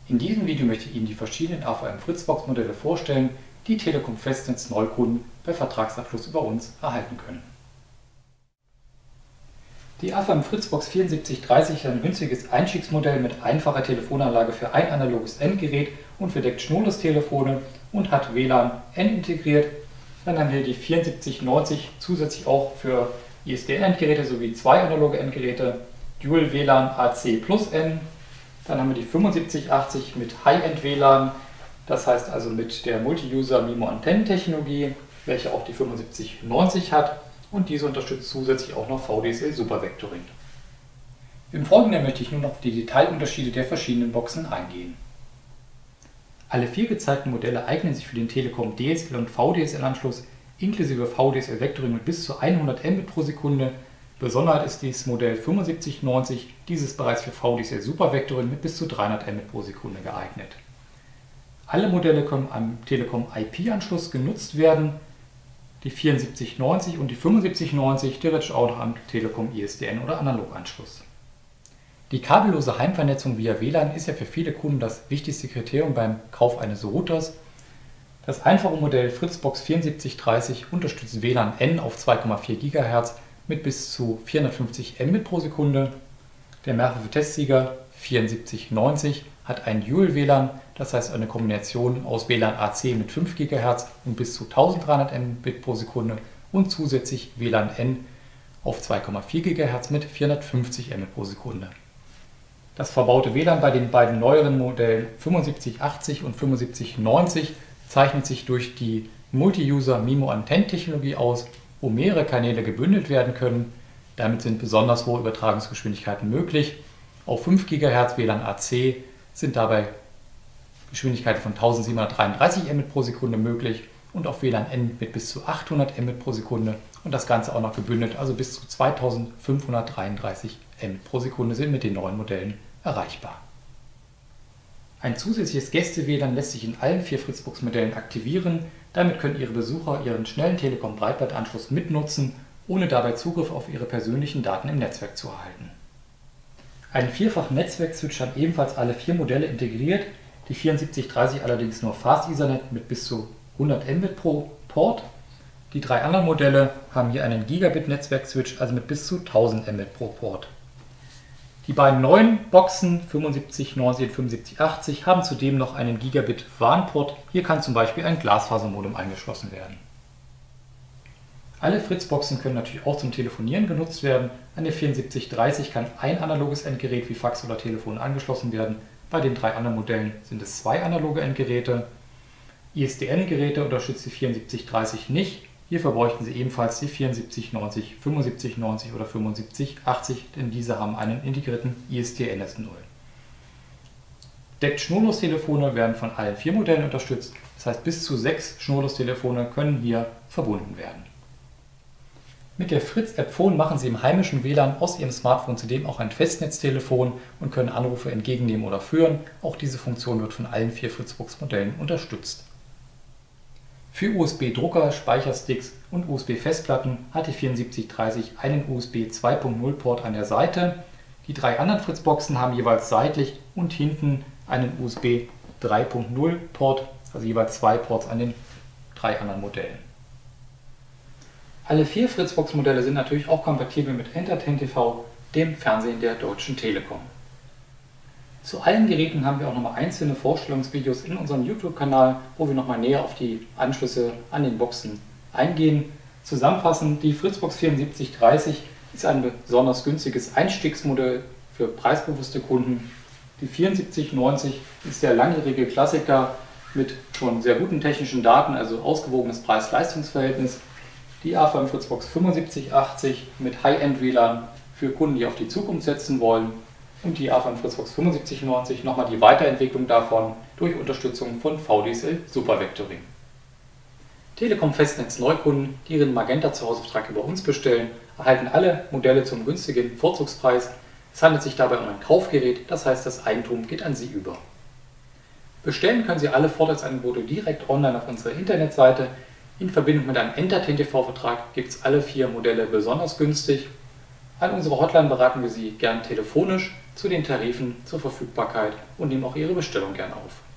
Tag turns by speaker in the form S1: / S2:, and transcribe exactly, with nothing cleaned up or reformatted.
S1: In diesem Video möchte ich Ihnen die verschiedenen A V M-Fritzbox-Modelle vorstellen, die Telekom Festnetz-Neukunden bei Vertragsabschluss über uns erhalten können. Die A V M-Fritzbox vierundsiebzig dreißig ist ein günstiges Einstiegsmodell mit einfacher Telefonanlage für ein analoges Endgerät und verdeckt Schnurlostelefone und hat W L A N N integriert. Dann haben wir die vierundsiebzig neunzig zusätzlich auch für I S D N-Endgeräte sowie zwei analoge Endgeräte, Dual W L A N A C plus N. Dann haben wir die fünfundsiebzig achtzig mit High-End W L A N, das heißt also mit der Multi-User MIMO-Antennentechnologie, welche auch die fünfundsiebzig neunzig hat, und diese unterstützt zusätzlich auch noch V D S L Supervectoring. Im Folgenden möchte ich nun noch auf die Detailunterschiede der verschiedenen Boxen eingehen. Alle vier gezeigten Modelle eignen sich für den Telekom D S L und V D S L-Anschluss inklusive V D S L-Vectoring mit bis zu hundert Mbit pro Sekunde. Besonderheit ist dieses Modell fünfundsiebzig neunzig, dieses bereits für V D S L Supervectoring mit bis zu dreihundert Mbit pro Sekunde geeignet. Alle Modelle können am Telekom I P-Anschluss genutzt werden, die vierundsiebzig neunzig und die fünfundsiebzig neunzig theoretisch auch noch am Telekom I S D N oder Analoganschluss. Die kabellose Heimvernetzung via W L A N ist ja für viele Kunden das wichtigste Kriterium beim Kauf eines Routers. Das einfache Modell Fritzbox vierundsiebzig dreißig unterstützt W L A N N auf zwei Komma vier Gigahertz mit bis zu vierhundertfünfzig Mbit pro Sekunde. Der mehrfache Testsieger vierundsiebzig neunzig hat ein Dual W L A N, das heißt eine Kombination aus W L A N A C mit fünf Gigahertz und bis zu eintausenddreihundert Mbit pro Sekunde und zusätzlich W L A N N auf zwei Komma vier Gigahertz mit vierhundertfünfzig Mbit pro Sekunde. Das verbaute W L A N bei den beiden neueren Modellen fünfundsiebzig achtzig und fünfundsiebzig neunzig zeichnet sich durch die Multi-User MIMO-Antennentechnologie aus, wo mehrere Kanäle gebündelt werden können. Damit sind besonders hohe Übertragungsgeschwindigkeiten möglich. Auf fünf Gigahertz W L A N A C sind dabei Geschwindigkeiten von eintausendsiebenhundertdreiunddreißig Mbit pro Sekunde möglich und auf W L A N N mit bis zu achthundert Mbit pro Sekunde und das Ganze auch noch gebündelt, also bis zu zweitausendfünfhundertdreiunddreißig Mbit pro Sekunde sind mit den neuen Modellen erreichbar. Ein zusätzliches Gäste-W L A N lässt sich in allen vier Fritzbox-Modellen aktivieren. Damit können Ihre Besucher Ihren schnellen Telekom-Breitbandanschluss mitnutzen, ohne dabei Zugriff auf Ihre persönlichen Daten im Netzwerk zu erhalten. Einen vierfachen Netzwerk-Switch haben ebenfalls alle vier Modelle integriert, die vierundsiebzig dreißig allerdings nur Fast Ethernet mit bis zu hundert Mbit pro Port. Die drei anderen Modelle haben hier einen Gigabit-Netzwerk-Switch, also mit bis zu tausend Mbit pro Port. Die beiden neuen Boxen fünfundsiebzig neunzig und fünfundsiebzig achtzig haben zudem noch einen Gigabit W A N-Port, hier kann zum Beispiel ein Glasfasermodem angeschlossen werden. Alle Fritzboxen können natürlich auch zum Telefonieren genutzt werden. An der vierundsiebzig dreißig kann ein analoges Endgerät wie Fax oder Telefon angeschlossen werden. Bei den drei anderen Modellen sind es zwei analoge Endgeräte. I S D N-Geräte unterstützt die vierundsiebzig dreißig nicht. Hierfür bräuchten Sie ebenfalls die vierundsiebzig neunzig, fünfundsiebzig neunzig oder fünfundsiebzig achtzig, denn diese haben einen integrierten I S D N S null. Deckt Schnurlostelefone werden von allen vier Modellen unterstützt, das heißt bis zu sechs Schnurlostelefone können hier verbunden werden. Mit der Fritz-App Phone machen Sie im heimischen W L A N aus Ihrem Smartphone zudem auch ein Festnetztelefon und können Anrufe entgegennehmen oder führen. Auch diese Funktion wird von allen vier Fritzbox-Modellen unterstützt. Für U S B-Drucker, Speichersticks und U S B-Festplatten hat die vierundsiebzig dreißig einen U S B zwei Punkt null Port an der Seite. Die drei anderen Fritzboxen haben jeweils seitlich und hinten einen U S B drei Punkt null Port, also jeweils zwei Ports an den drei anderen Modellen. Alle vier Fritzbox-Modelle sind natürlich auch kompatibel mit Entertain T V, dem Fernsehen der Deutschen Telekom. Zu allen Geräten haben wir auch nochmal einzelne Vorstellungsvideos in unserem YouTube-Kanal, wo wir nochmal näher auf die Anschlüsse an den Boxen eingehen. Zusammenfassend, die Fritzbox vierundsiebzig dreißig ist ein besonders günstiges Einstiegsmodell für preisbewusste Kunden. Die vierundsiebzig neunzig ist der langjährige Klassiker mit schon sehr guten technischen Daten, also ausgewogenes Preis-Leistungs-Verhältnis. Die A V M Fritzbox fünfundsiebzig achtzig mit High-End W L A N für Kunden, die auf die Zukunft setzen wollen. Und die A V M Fritzbox fünfundsiebzig neunzig nochmal die Weiterentwicklung davon durch Unterstützung von V D S L Supervectoring. Telekom Festnetz Neukunden, die ihren Magenta Zuhausevertrag über uns bestellen, erhalten alle Modelle zum günstigen Vorzugspreis. Es handelt sich dabei um ein Kaufgerät, das heißt, das Eigentum geht an Sie über. Bestellen können Sie alle Vorteilsangebote direkt online auf unserer Internetseite. In Verbindung mit einem Entertain T V-Vertrag gibt es alle vier Modelle besonders günstig. An unserer Hotline beraten wir Sie gern telefonisch. zu den Tarifen, zur Verfügbarkeit und nehmen auch Ihre Bestellung gerne auf.